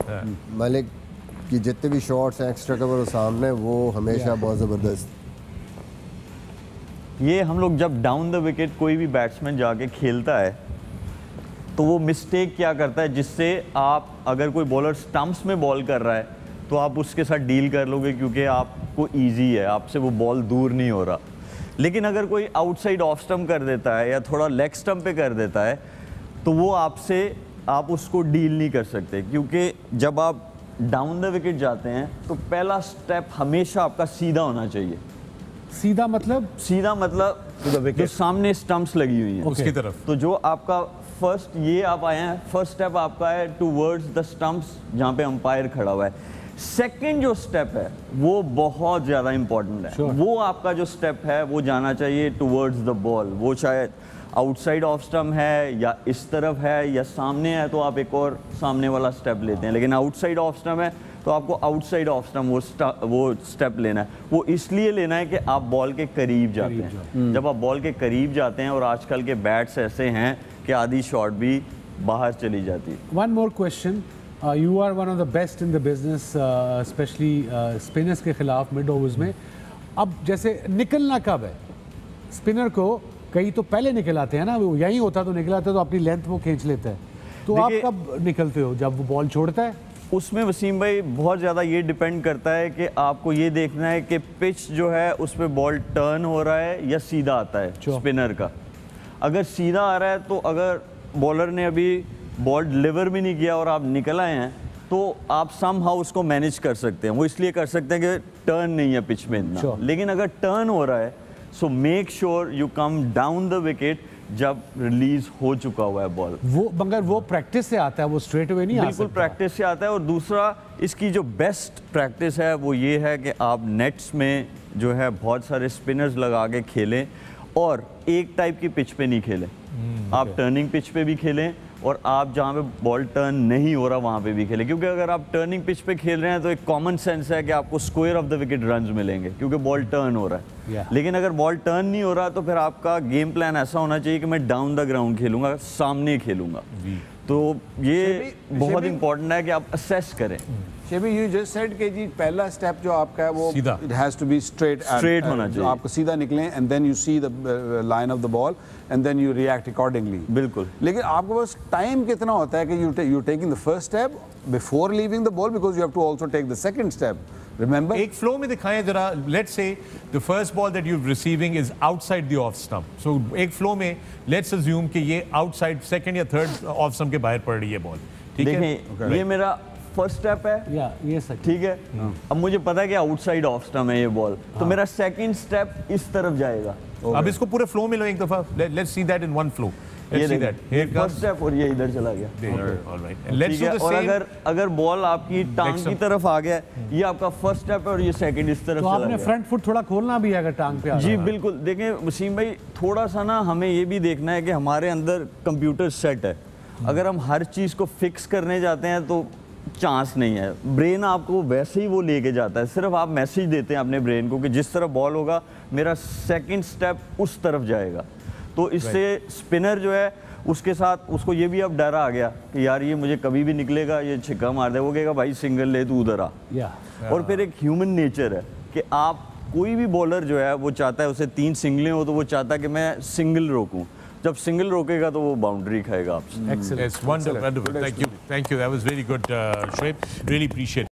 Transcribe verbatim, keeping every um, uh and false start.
मलिक की जितने भी शॉट्स हैं एक्स्ट्रा कवर और सामने वो हमेशा बहुत ज़बरदस्त। ये हम लोग जब डाउन द विकेट कोई भी बैट्समैन जाके खेलता है तो वो मिस्टेक क्या करता है, जिससे आप अगर कोई बॉलर स्टंप्स में बॉल कर रहा है तो आप उसके साथ डील कर लोगे क्योंकि आपको इजी है, आपसे वो बॉल दूर नहीं हो रहा। लेकिन अगर कोई आउटसाइड ऑफ स्टंप कर देता है या थोड़ा लेग स्टंप पे कर देता है तो वो आपसे आप उसको डील नहीं कर सकते, क्योंकि जब आप डाउन द विकेट जाते हैं तो पहला स्टेप हमेशा आपका सीधा होना चाहिए। सीधा मतलब? सीधा मतलब जो सामने स्टंप्स लगी हुई हैं उसकी तरफ। तो जो आपका फर्स्ट ये आप आए हैं, फर्स्ट स्टेप आपका है टूवर्ड्स द स्टंप्स जहाँ पे अंपायर खड़ा हुआ है। सेकंड जो स्टेप है वो बहुत ज़्यादा इंपॉर्टेंट है। sure. वो आपका जो स्टेप है वो जाना चाहिए टूवर्ड्स द बॉल। वो शायद आउटसाइड ऑफ स्टंप है या इस तरफ है या सामने है तो आप एक और सामने वाला स्टेप लेते हैं, लेकिन आउटसाइड ऑफ स्टंप है तो आपको आउटसाइड ऑफ स्टंप वो वो स्टेप लेना है। वो इसलिए लेना है कि आप बॉल के करीब जाते हैं। जब आप बॉल के करीब जाते हैं, और आजकल के बैट्स ऐसे हैं कि आधी शॉट भी बाहर चली जाती है। One more question, you are one of the best in the business, specially spinners के खिलाफ मिड ओवर्स में। अब जैसे निकलना कब है स्पिनर को? कई तो पहले निकल आते हैं ना, वो यही होता तो निकल आते तो अपनी लेंथ वो खींच लेते हैं, तो आप कब निकलते हो? जब वो बॉल छोड़ता है? उसमें वसीम भाई बहुत ज़्यादा ये डिपेंड करता है कि आपको ये देखना है कि पिच जो है उस पर बॉल टर्न हो रहा है या सीधा आता है स्पिनर का। अगर सीधा आ रहा है तो अगर बॉलर ने अभी बॉल डिलीवर भी नहीं किया और आप निकल आए हैं तो आप सम हाउ उसको मैनेज कर सकते हैं। वो इसलिए कर सकते हैं कि टर्न नहीं है पिच में इतना। लेकिन अगर टर्न हो रहा है so make sure you come down the wicket जब रिलीज हो चुका हुआ है बॉल। वो मगर वो प्रैक्टिस से आता है, वो स्ट्रेट अवे नहीं आता। बिल्कुल प्रैक्टिस से आता है। और दूसरा इसकी जो बेस्ट प्रैक्टिस है वो ये है कि आप नेट्स में जो है बहुत सारे स्पिनर्स लगा के खेलें और एक टाइप की पिच पे नहीं खेलें। hmm, आप टर्निंग पिच पे भी खेलें और आप जहाँ पे बॉल टर्न नहीं हो रहा वहाँ पे भी खेलें, क्योंकि अगर आप टर्निंग पिच पे खेल रहे हैं तो एक कॉमन सेंस है कि आपको square of the wicket runs मिलेंगे क्योंकि बॉल टर्न हो रहा है। yeah. लेकिन अगर बॉल टर्न नहीं हो रहा तो फिर आपका गेम प्लान ऐसा होना चाहिए कि मैं डाउन द ग्राउंड खेलूंगा, सामने खेलूंगा। तो ये बहुत इंपॉर्टेंट है कि आप असेस करें। शेबी, यू जस्ट सेड कि जी पहला स्टेप जो आपका है वो it has to be straight straight होना चाहिए। आपको सीधा निकलें and then you see the line of the ball and then you react accordingly. बिल्कुल। लेकिन आपके पास टाइम कितना होता है कि you you taking the first step before leaving the ball, because you have to also take the second step. Remember? एक flow में दिखाएं जरा। Let's say the first ball that you receiving is outside the off stump, so एक flow में let's assume कि ये outside second या third off stump के बाहर पड़ रही है बॉल। ठीक है, देखें ये मेरा फर्स्ट स्टेप है या ये सही, ठीक है। अब मुझे पता है कि आउटसाइड ऑफ स्टंप है ये बॉल, तो मेरा सेकंड स्टेप इस तरफ जाएगा। अब इसको पूरे फ्लो में लो एक दफा। Let's see that in one flow. ये फर्स्ट स्टेप और ये इधर चला गया। और अगर अगर बॉल आपकी टांग की तरफ आ गया, ये आपका फर्स्ट स्टेप है और ये सेकंड इस तरफ तो चला आपने गया। फ्रंट फुट थोड़ा खोलना भी है अगर टांग पे आ जी बिल्कुल। देखें वसीम भाई, थोड़ा सा ना हमें ये भी देखना है कि हमारे अंदर कंप्यूटर सेट है। अगर हम हर चीज़ को फिक्स करने जाते हैं तो चांस नहीं है। ब्रेन आपको वैसे ही वो लेके जाता है, सिर्फ आप मैसेज देते हैं अपने ब्रेन को कि जिस तरफ बॉल होगा मेरा सेकंड स्टेप उस तरफ जाएगा। तो इससे स्पिनर जो है उसके साथ उसको ये भी अब डर आ गया कि यार ये मुझे कभी भी निकलेगा, ये छिक्का मार दे, वो कहेगा भाई सिंगल ले तू उधर आ। और फिर एक ह्यूमन नेचर है कि आप कोई भी बॉलर जो है वो चाहता है उसे तीन सिंगलें हो तो वो चाहता है कि मैं सिंगल रोकूं। जब सिंगल रोकेगा तो वो बाउंड्री खाएगा आपसे। Excellent. Yes, wonderful. Thank you. Thank you. That was very good, uh, Shoaib. Really appreciate it.